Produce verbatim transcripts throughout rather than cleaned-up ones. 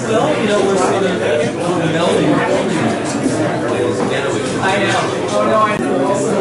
Well, you know, we're sort of melding. I know. Oh, no, I know.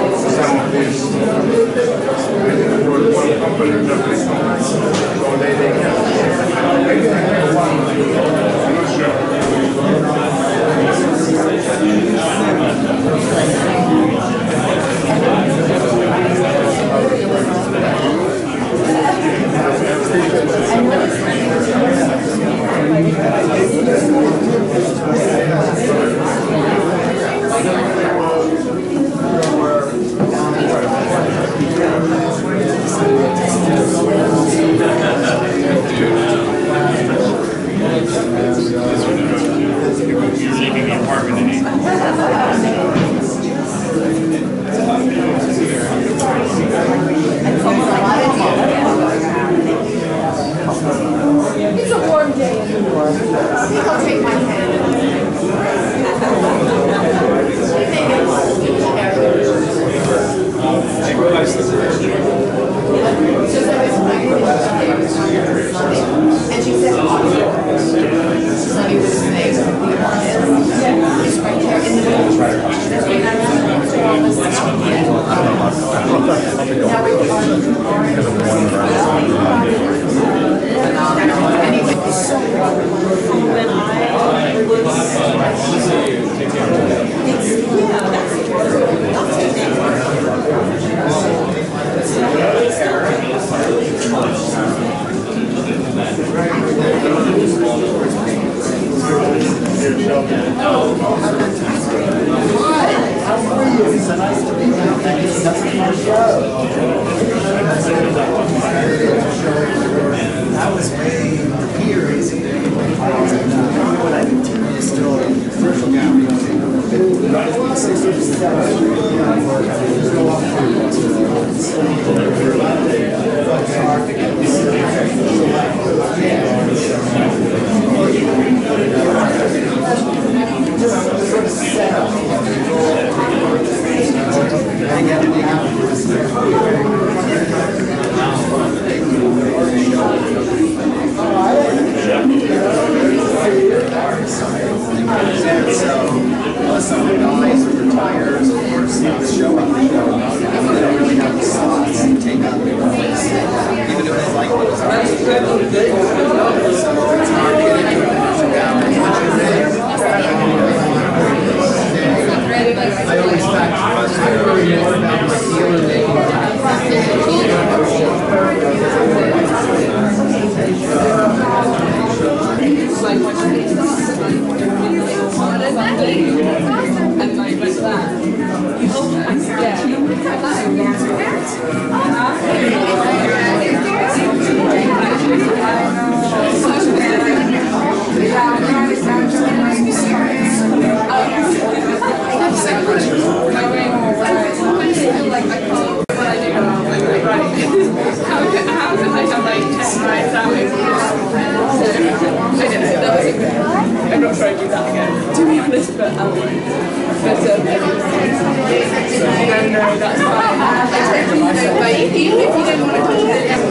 It's a warm day in New York. I'll take my hand. And she said, Sunny was saying, it's right there in the middle. Now we're anyway, so when I was, it's, yeah, that's How are you? It's so nice to meet you. Thank you so much for your show. That was way here, isn't it? When I was still in commercial gallery, some of the guys who retire, of course, the show up, they don't really have the slots and take out the roles, even if it's like what was already so it's hard to get into a commercial gallery. I always fact I worry more about my dealer making like what you need and like like that. You hope yeah. Like I can't what I do now, like right. How can how can I have like ten rides that way? I don't know, that was okay. I'm not trying to do that again, to be honest, but um, but um, no, no, that's fine. But even if you don't want to touch it,